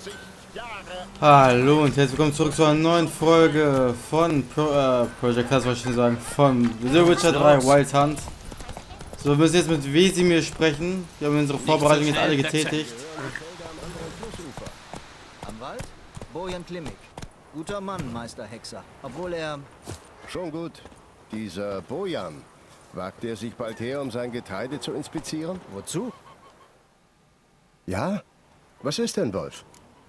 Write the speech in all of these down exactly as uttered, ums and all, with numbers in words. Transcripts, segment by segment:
Hallo und herzlich willkommen zurück zu einer neuen Folge von Pro, äh, Project Cars, wollte ich schon sagen, von The Witcher drei Wild Hunt. So, wir müssen jetzt mit Wesimir sprechen. Wir haben unsere Vorbereitung jetzt alle getätigt. Am Wald? Bojan Klimek. Guter Mann, Meister Hexer. Obwohl er... Schon gut. Dieser Bojan, wagt er sich bald her, um sein Getreide zu inspizieren? Wozu? Ja? Was ist denn, Wolf?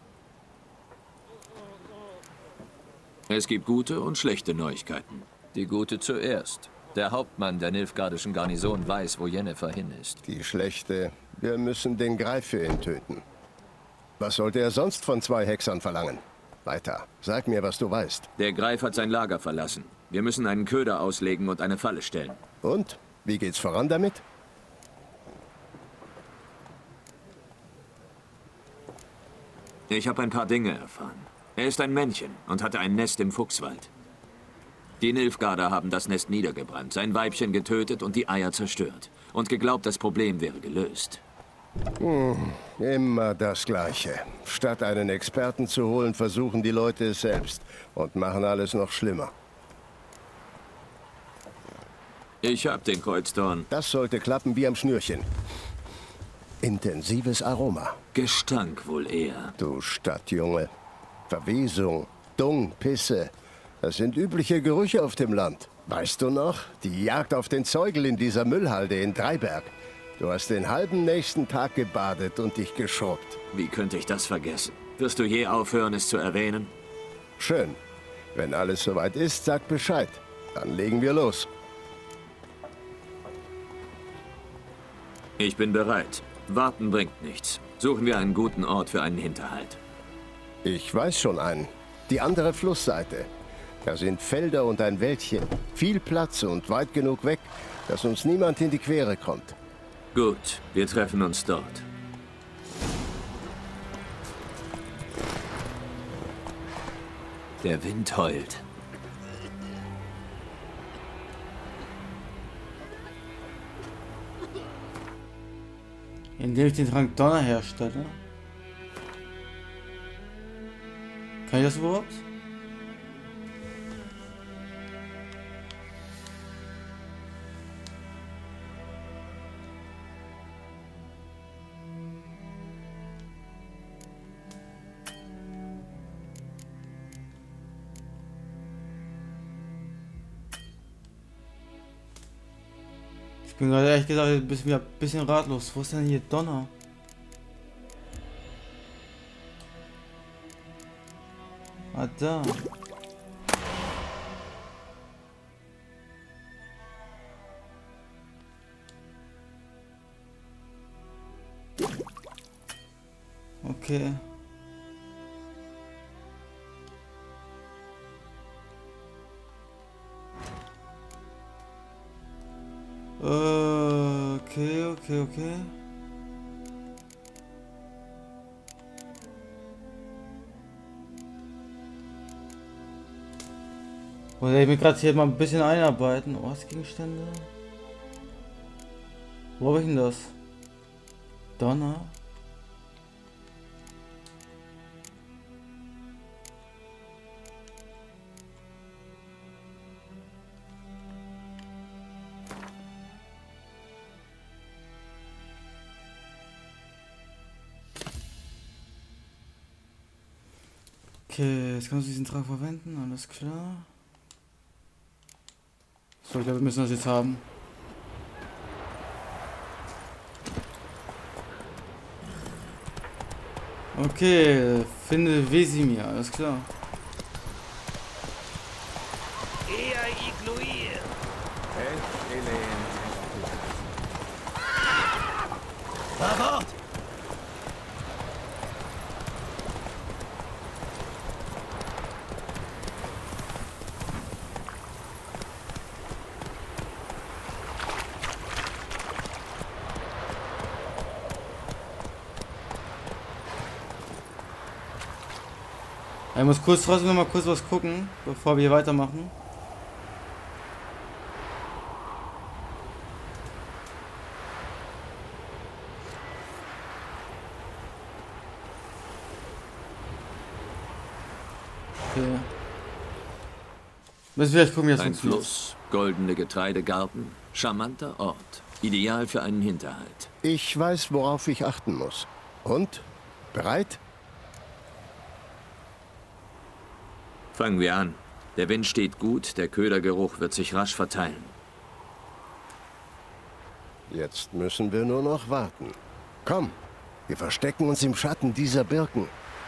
Es gibt gute und schlechte Neuigkeiten. Die gute zuerst. Der Hauptmann der nilfgaardischen Garnison weiß, wo Yennefer hin ist. Die schlechte. Wir müssen den Greif für ihn töten. Was sollte er sonst von zwei Hexern verlangen? Weiter. Sag mir, was du weißt. Der Greif hat sein Lager verlassen. Wir müssen einen Köder auslegen und eine Falle stellen. Und? Wie geht's voran damit? Ich habe ein paar Dinge erfahren. Er ist ein Männchen und hatte ein Nest im Fuchswald. Die Nilfgaarder haben das Nest niedergebrannt, sein Weibchen getötet und die Eier zerstört. Und geglaubt, das Problem wäre gelöst. Hm, immer das Gleiche. Statt einen Experten zu holen, versuchen die Leute es selbst und machen alles noch schlimmer. Ich hab den Kreuzdorn. Das sollte klappen wie am Schnürchen. Intensives Aroma. Gestank wohl eher. Du Stadtjunge. Verwesung, Dung, Pisse. Das sind übliche Gerüche auf dem Land. Weißt du noch? Die Jagd auf den Zeugel in dieser Müllhalde in Dreiberg. Du hast den halben nächsten Tag gebadet und dich geschrubbt. Wie könnte ich das vergessen? Wirst du je aufhören, es zu erwähnen? Schön. Wenn alles soweit ist, sag Bescheid. Dann legen wir los. Ich bin bereit. Warten bringt nichts. Suchen wir einen guten Ort für einen Hinterhalt. Ich weiß schon einen. Die andere Flussseite. Da sind Felder und ein Wäldchen. Viel Platz und weit genug weg, dass uns niemand in die Quere kommt. Gut, wir treffen uns dort. Der Wind heult. Indem ich den Trank Donner herstelle. Kann ich das überhaupt? Ich bin gerade ehrlich gesagt ein bisschen, ein bisschen ratlos. Wo ist denn hier Donner? Ah, da. Okay. Äh, okay, okay, okay. Und ich mich gerade hier mal ein bisschen einarbeiten. Ortsgegenstände. Wo habe ich denn das? Donner. Okay, jetzt kannst du diesen Trank verwenden, alles klar. So, ich glaube, wir müssen das jetzt haben. Okay, finde Wesimir, alles klar. Sofort! Ich muss kurz trotzdem noch mal kurz was gucken, bevor wir hier weitermachen. Okay. Müssen wir vielleicht gucken, wie das Ein funktioniert. Fluss, goldene Getreidegarten, charmanter Ort. Ideal für einen Hinterhalt. Ich weiß, worauf ich achten muss. Und? Bereit? Fangen wir an. Der Wind steht gut, der Ködergeruch wird sich rasch verteilen. Jetzt müssen wir nur noch warten. Komm, wir verstecken uns im Schatten dieser Birken.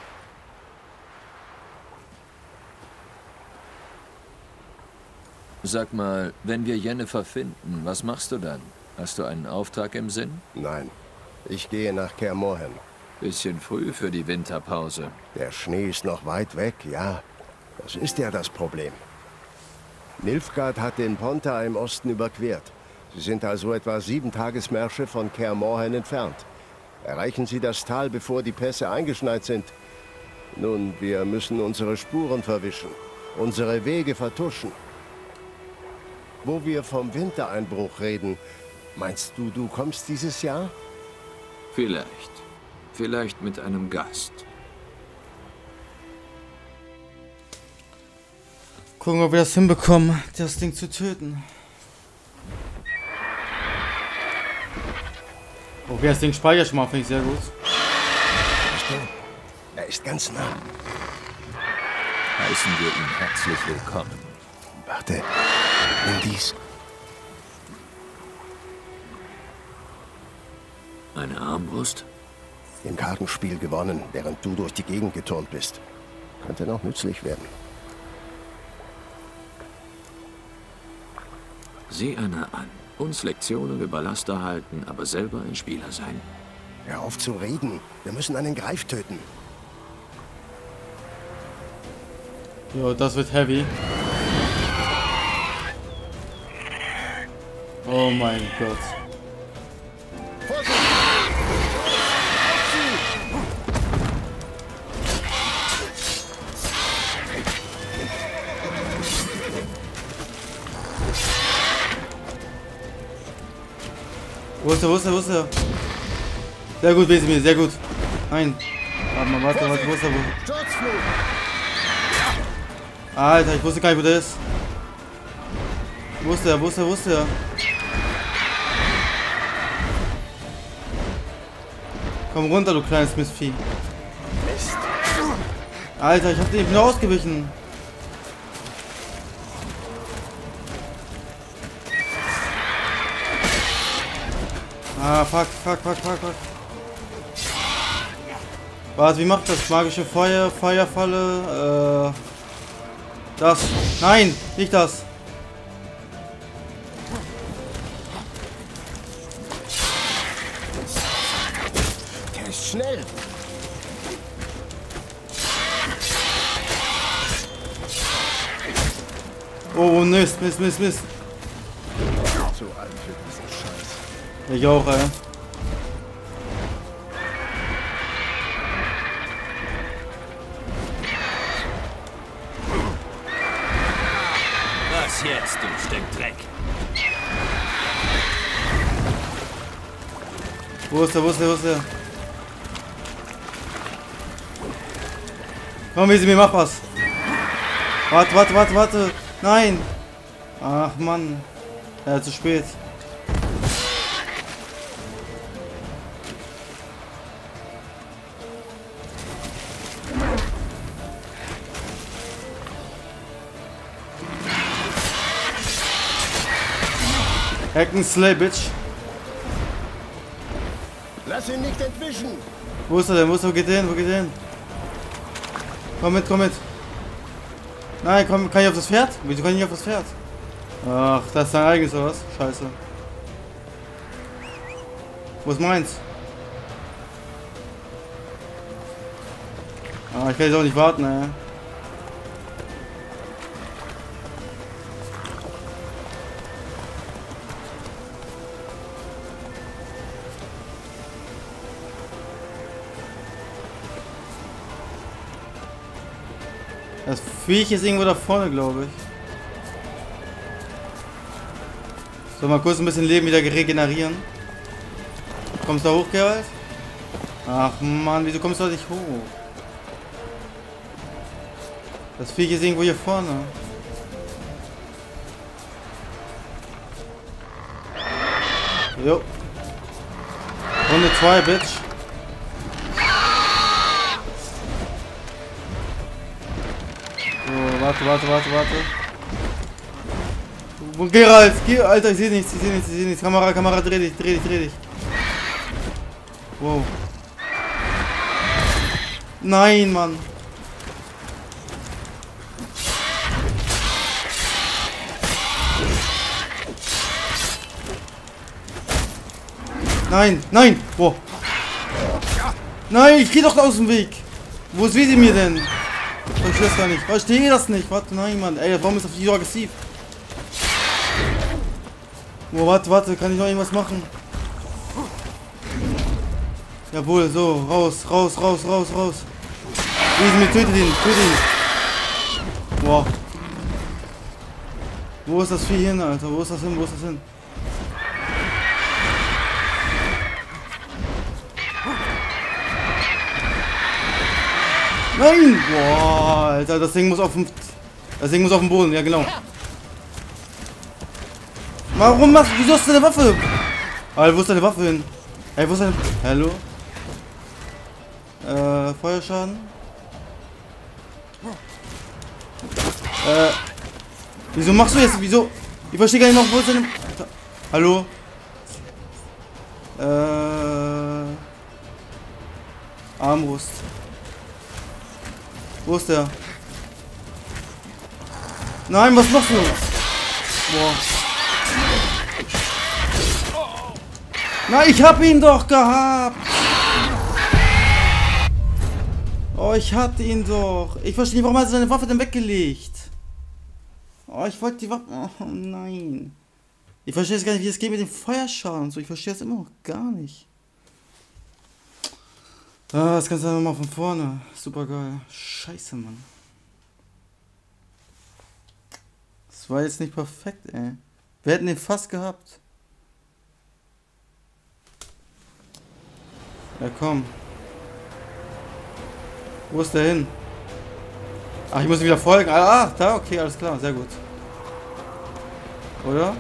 Sag mal, wenn wir Jennifer finden, was machst du dann? Hast du einen Auftrag im Sinn? Nein, ich gehe nach Kaer Morhen. Bisschen früh für die Winterpause. Der Schnee ist noch weit weg, ja. Das ist ja das Problem. Nilfgaard hat den Pontar im Osten überquert. Sie sind also etwa sieben Tagesmärsche von Kaer Morhen entfernt. Erreichen Sie das Tal, bevor die Pässe eingeschneit sind. Nun, wir müssen unsere Spuren verwischen, unsere Wege vertuschen. Wo wir vom Wintereinbruch reden, meinst du, du kommst dieses Jahr? Vielleicht. Vielleicht mit einem Gast. Gucken, ob wir das hinbekommen, das Ding zu töten. Okay, das Ding speichert schon mal, finde ich sehr gut. Achtung, er ist ganz nah. Heißen wir ihn herzlich willkommen. Warte, nimm dies. Eine Armbrust? Im Kartenspiel gewonnen, während du durch die Gegend geturnt bist. Könnte noch nützlich werden. Sieh einer an. Uns Lektionen über Laster halten, aber selber ein Spieler sein. Hör auf zu reden. Wir müssen einen Greif töten. Jo, das wird heavy. Oh mein Gott. Wo ist er, wo ist er, wo ist er? Sehr gut, Wesemir, sehr gut. Nein. Warte mal, warte, warte, wo ist er? Wo? Alter, ich wusste gar nicht, wo der ist. Wo ist der, wo ist der, wo ist der? Komm runter, du kleines Mistvieh. Alter, ich hab den eben nur ausgewichen. Ah, fuck, fuck, fuck, fuck, fuck. Warte, wie macht das? Magische Feuer, Feuerfalle, äh... Das. Nein, nicht das. Der ist schnell. Oh, Mist, Mist, Mist, Mist. Zu alt für diesen Scheiß. Ich auch, ey. Was jetzt, du Stück Dreck? Wo ist der, wo ist der, wo ist der? Komm, Wesemir, mach was. Warte, warte, warte, warte. Nein. Ach, Mann. Ja, zu spät. Hacken Slay, Bitch. Lass ihn nicht entwischen. Wo ist er denn? Wo ist er? Wo geht der hin? Wo geht der hin? Komm mit, komm mit. Nein, komm, kann ich auf das Pferd? Wieso kann ich nicht auf das Pferd? Ach, das ist dein eigenes oder was? Scheiße. Wo ist meins? Ah, ich kann jetzt auch nicht warten, ey. Das Viech ist irgendwo da vorne, glaube ich. So, mal kurz ein bisschen Leben wieder regenerieren. Kommst du da hoch, Geralt? Ach Mann, wieso kommst du da nicht hoch? Das Viech ist irgendwo hier vorne. Jo. Runde zwei, Bitch. So, warte, warte, warte, warte. Wo, Geralt, geh, Alter, ich seh nichts, ich seh nichts, ich seh nichts. Kamera, Kamera, dreh dich, dreh dich, dreh dich. Wow. Nein, Mann. Nein, nein, wo? Nein, ich geh doch aus dem Weg. Wo ist sie mir denn? Ich verstehe das gar nicht. Ich verstehe das nicht. Warte, nein, Mann. Ey, warum ist das so aggressiv? Oh, warte, warte, kann ich noch irgendwas machen? Jawohl, so, raus, raus, raus, raus, raus. Wie mir, tötet ihn, tötet ihn. Boah. Wo ist das Vieh hin, Alter? Wo ist das hin, wo ist das hin? Nein! Boah, Alter, das Ding muss auf dem... Das Ding muss auf dem Boden, ja genau. Warum machst du... Wieso hast du deine Waffe? Alter, wo ist deine Waffe hin? Ey, wo ist deine... Hallo? Äh, Feuerschaden? Äh... Wieso machst du jetzt... Wieso... Ich verstehe gar nicht noch, wo ist deine... Hallo? Äh... Armbrust. Wo ist der? Nein, was machst du? Boah. Nein, ich hab ihn doch gehabt. Oh, ich hatte ihn doch. Ich verstehe nicht, warum hat er seine Waffe denn weggelegt? Oh, ich wollte die Waffe... Oh, nein. Ich verstehe jetzt gar nicht, wie es geht mit dem Feuerschaden und so. Ich verstehe das immer noch gar nicht. Ah, das Ganze nochmal von vorne. Super geil. Scheiße, Mann. Das war jetzt nicht perfekt, ey. Wir hätten den fast gehabt. Ja, komm. Wo ist der hin? Ach, ich muss ihm wieder folgen. Ah, da, okay, alles klar. Sehr gut. Oder?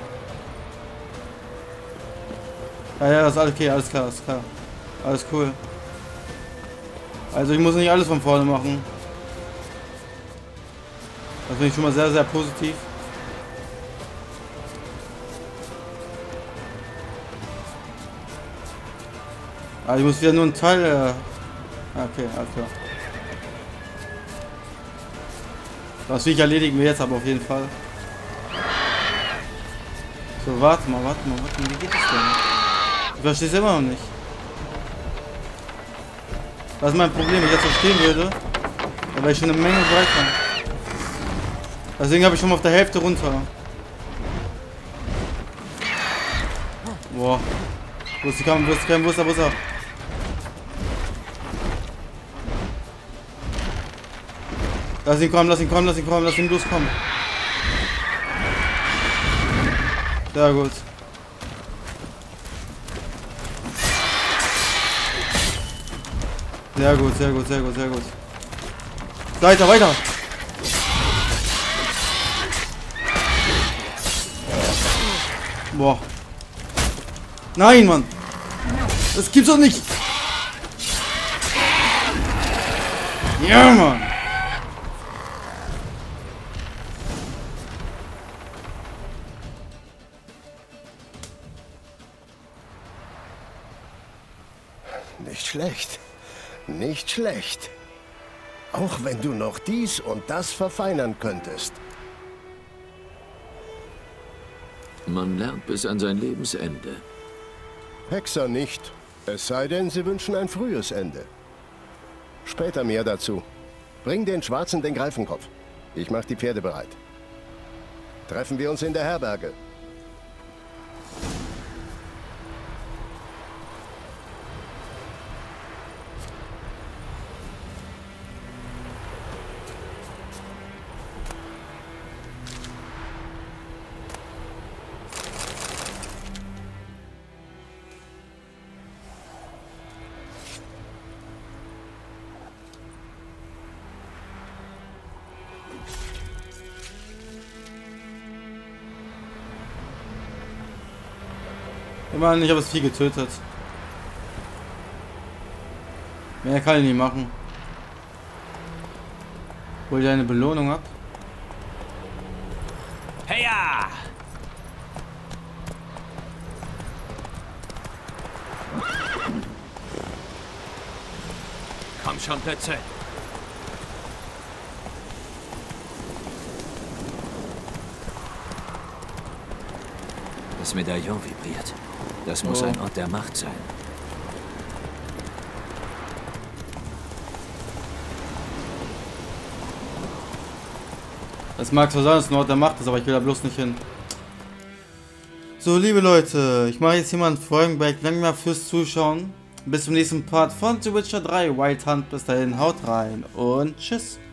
Ja, ja, das ist alles okay. Alles klar, alles klar. Alles cool. Also ich muss nicht alles von vorne machen. Das finde ich schon mal sehr, sehr positiv. Ah, ich muss wieder nur einen Teil... Äh okay, alles klar. Das will ich erledigen wir jetzt aber auf jeden Fall. So, warte mal, warte mal, warte mal. Wie geht das denn? Ich verstehe es immer noch nicht. Das ist mein Problem, wenn ich das verstehen würde, dann wäre ich schon eine Menge weiter. Deswegen habe ich schon mal auf der Hälfte runter. Boah. Wo ist die Kamera? Wo ist die Kamera? Wo ist er? Wo ist er? Lass ihn kommen, lass ihn kommen, lass ihn kommen, lass ihn loskommen. Sehr gut. Sehr gut, sehr gut, sehr gut, sehr gut. Weiter, weiter. Boah. Nein, Mann. Das gibt's doch nicht. Ja, Mann. Nicht schlecht. Nicht schlecht. Auch wenn du noch dies und das verfeinern könntest. Man lernt bis an sein Lebensende. Hexer nicht. Es sei denn, sie wünschen ein frühes Ende. Später mehr dazu. Bring den Schwarzen den Greifenkopf. Ich mach die Pferde bereit. Treffen wir uns in der Herberge. Ich meine, ich habe das Vieh getötet. Mehr kann ich nicht machen. Hol dir eine Belohnung ab. Heya! Komm schon, Plätze. Das Medaillon vibriert. Das muss Oh. ein Ort der Macht sein. Es mag zwar sein, dass es ein Ort der Macht ist, aber ich will da bloß nicht hin. So, liebe Leute, ich mache jetzt hier mal einen Folgenbreak. Danke mal fürs Zuschauen. Bis zum nächsten Part von The Witcher drei Wild Hunt. Bis dahin, haut rein und tschüss.